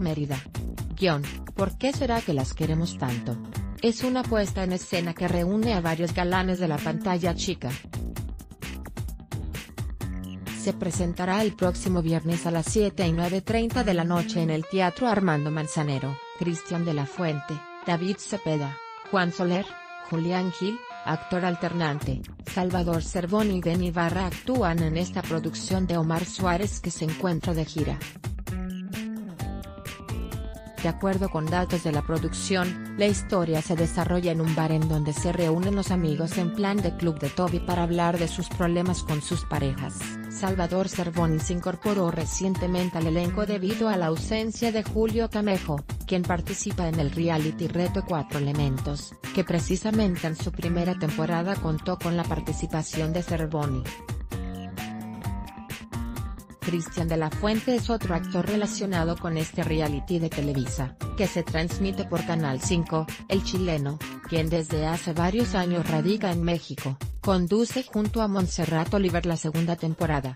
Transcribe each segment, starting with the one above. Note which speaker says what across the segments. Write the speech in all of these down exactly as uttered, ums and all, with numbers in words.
Speaker 1: Mérida. Guión, ¿por qué será que las queremos tanto? Es una puesta en escena que reúne a varios galanes de la pantalla chica. Se presentará el próximo viernes a las siete y nueve treinta de la noche en el Teatro Armando Manzanero. Cristian de la Fuente, David Cepeda, Juan Soler, Julián Gil, actor alternante, Salvador Cervoni y Den Ibarra actúan en esta producción de Omar Suárez, que se encuentra de gira. De acuerdo con datos de la producción, la historia se desarrolla en un bar en donde se reúnen los amigos en plan de club de Toby para hablar de sus problemas con sus parejas. Salvador Cervoni se incorporó recientemente al elenco debido a la ausencia de Julio Camejo, quien participa en el reality Reto Cuatro Elementos, que precisamente en su primera temporada contó con la participación de Cervoni. Cristian de la Fuente es otro actor relacionado con este reality de Televisa, que se transmite por Canal cinco, el chileno, quien desde hace varios años radica en México, conduce junto a Montserrat Oliver la segunda temporada.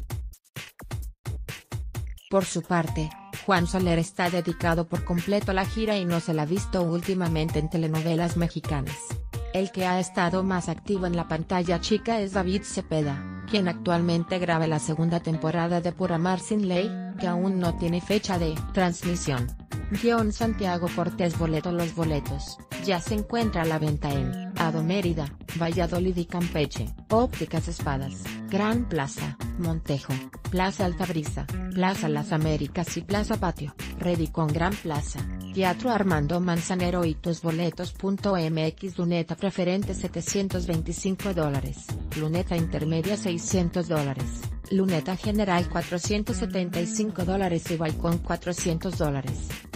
Speaker 1: Por su parte, Juan Soler está dedicado por completo a la gira y no se la ha visto últimamente en telenovelas mexicanas. El que ha estado más activo en la pantalla chica es David Cepeda, quien actualmente graba la segunda temporada de Por Amar Sin Ley, que aún no tiene fecha de transmisión. Guión Santiago Cortés Boleto. Los boletos ya se encuentra a la venta en Ado Mérida, Valladolid y Campeche, Ópticas Espadas, Gran Plaza, Montejo, Plaza Altabrisa, Plaza Las Américas y Plaza Patio, Redicon Gran Plaza, Teatro Armando Manzanero y tusboletos punto m x. Luneta preferente setecientos veinticinco dólares, luneta intermedia seiscientos dólares, luneta general cuatrocientos setenta y cinco dólares y balcón cuatrocientos dólares.